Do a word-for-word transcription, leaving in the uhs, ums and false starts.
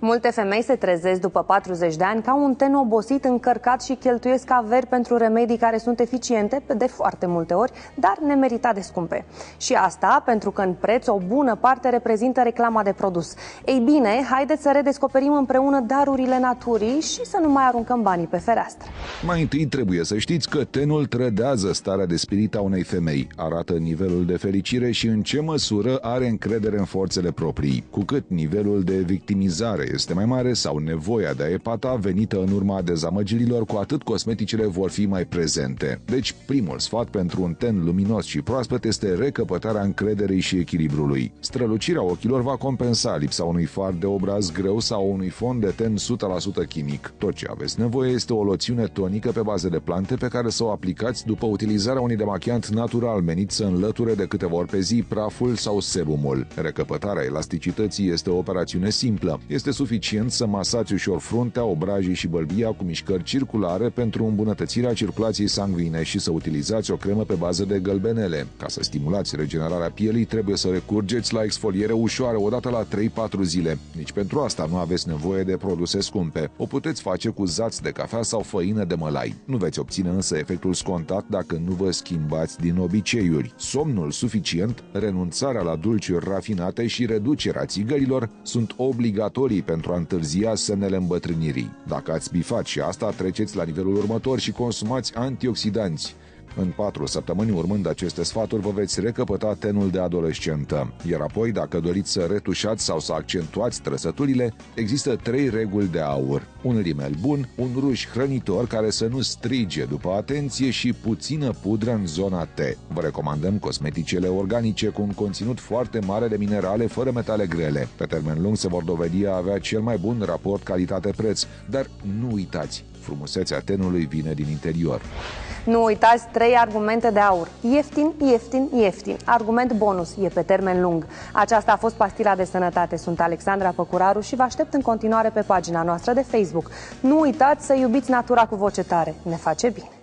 Multe femei se trezesc după patruzeci de ani ca un ten obosit, încărcat și cheltuiesc averi pentru remedii care sunt eficiente de foarte multe ori, dar nemeritat de scumpe. Și asta pentru că în preț o bună parte reprezintă reclama de produs. Ei bine, haideți să redescoperim împreună darurile naturii și să nu mai aruncăm banii pe fereastră. Mai întâi trebuie să știți că tenul trădează starea de spirit a unei femei, arată nivelul de fericire și în ce măsură are încredere în forțele proprii. Cu cât nivelul de victimizare este mai mare sau nevoia de a epata venită în urma dezamăgirilor, cu atât cosmeticele vor fi mai prezente. Deci, primul sfat pentru un ten luminos și proaspăt este recăpătarea încrederii și echilibrului. Strălucirea ochilor va compensa lipsa unui far de obraz greu sau unui fond de ten o sută la sută chimic. Tot ce aveți nevoie este o loțiune tonică pe bază de plante pe care să o aplicați după utilizarea unui demachiant natural menit să înlăture de câteva ori pe zi praful sau sebumul. Recăpătarea elasticității este o operațiune simplă. Este suficient să masați ușor fruntea, obrajii și bălbia cu mișcări circulare pentru îmbunătățirea circulației sanguine și să utilizați o cremă pe bază de gălbenele. Ca să stimulați regenerarea pielii, trebuie să recurgeți la exfoliere ușoară odată la trei patru zile. Nici pentru asta nu aveți nevoie de produse scumpe. O puteți face cu zați de cafea sau făină de mălai. Nu veți obține însă efectul scontat dacă nu vă schimbați din obiceiuri. Somnul suficient, renunțarea la dulciuri rafinate și reducerea țigărilor sunt obligatorii pentru a întârzia semnele îmbătrânirii. Dacă ați bifat și asta, treceți la nivelul următor și consumați antioxidanți. În patru săptămâni urmând aceste sfaturi, vă veți recăpăta tenul de adolescentă. Iar apoi, dacă doriți să retușați sau să accentuați trăsăturile, există trei reguli de aur. Un rimel bun, un ruj hrănitor care să nu strige după atenție și puțină pudră în zona T. Vă recomandăm cosmeticele organice cu un conținut foarte mare de minerale fără metale grele. Pe termen lung se vor dovedi a avea cel mai bun raport calitate-preț, dar nu uitați, frumusețea tenului vine din interior. Nu uitați trei argumente de aur. Ieftin, ieftin, ieftin. Argument bonus, e pe termen lung. Aceasta a fost Pastila de Sănătate. Sunt Alexandra Păcuraru și vă aștept în continuare pe pagina noastră de Facebook. Nu uitați să iubiți natura cu voce tare. Ne face bine!